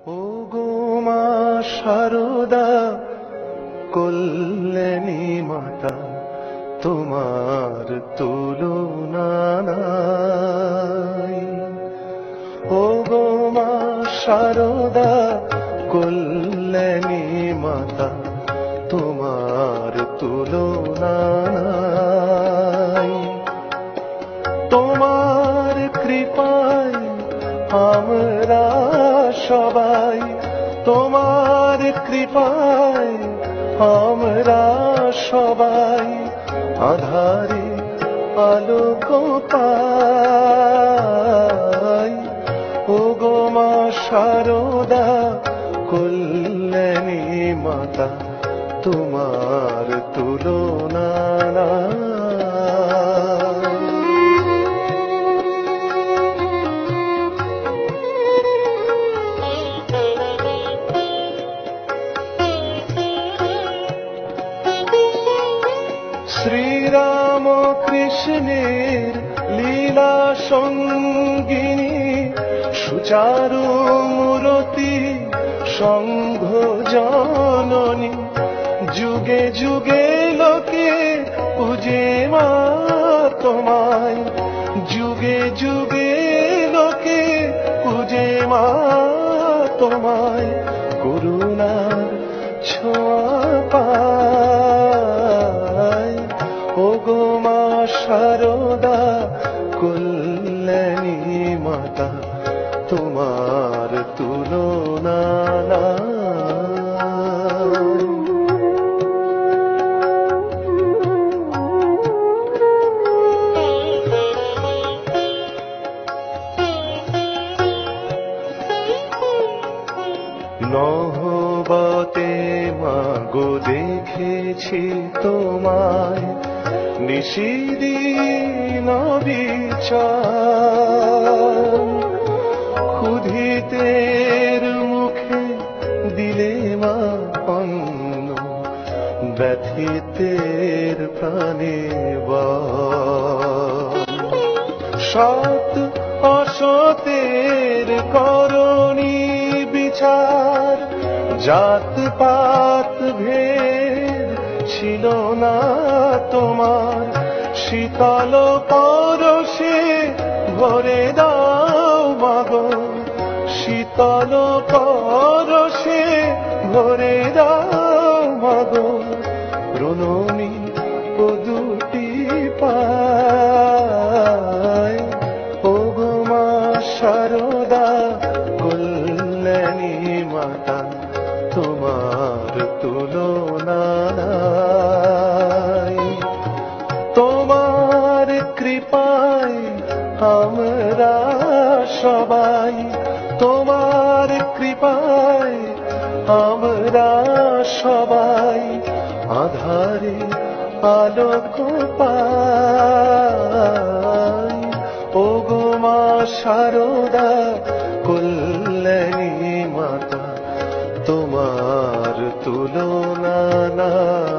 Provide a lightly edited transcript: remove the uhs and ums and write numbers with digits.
ও গো মা শারদা কল্যাণী মাতা, তোমার তুলনা নাই। ও গো মা শারদা কল্যাণী মাতা, তোমার তুলনা নাই। তোমার কৃপায় আমরা সবাই, তোমার কৃপায় আমরা সবাই আঁধারে আলোক পাই। ও গো মা শারদা কল্যাণী মাতা, তোমার তুলনা নাই। শ্রীরাম কৃষ্ণের লীলা সঙ্গিনী, সুচারু মূরতি সংঘ জননী, যুগে যুগে লোকে পূজে মা তোমায়, যুগে যুগে লোকে পূজে মা তোমায়। করুণার ছোঁয়া পায়। ও গো মা শারদা কল্যাণী মাতা, তোমার তুলনা নাই। নহবতে মাগো দেখেছি তোমায়, নিশিদিন বিচার। ক্ষুধিতের মুখে দিলে মা অন্ন, ব্যথিতের প্রাণে সৎ অসতের করণী বিচার। জাত পাত ভেদ ছিল না তোমার, শীতল পরশে ভরে দাও মাগো, শীতল পরশে ভরে দাও মাগো। প্রণমী ও দুটি পায়। ও গো মা শারদা কল্যাণী মাতা, তোমার তুলনা নাই। তোমার কৃপায় আমরা সবাই, তোমার কৃপায় আমরা সবাই আঁধারে আলোক পাই। ও গো মা শারদা কল্যাণী মাতা, তোমার তুলনা নাই।